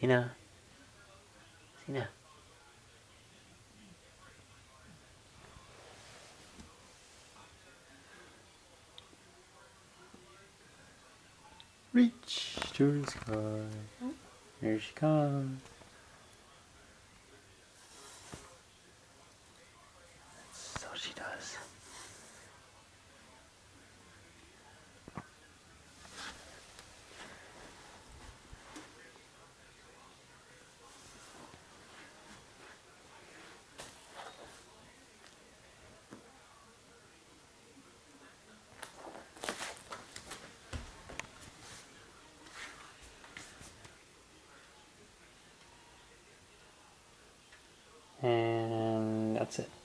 Zena. Zena. Reach to the sky. Here she comes. So she does. And that's it.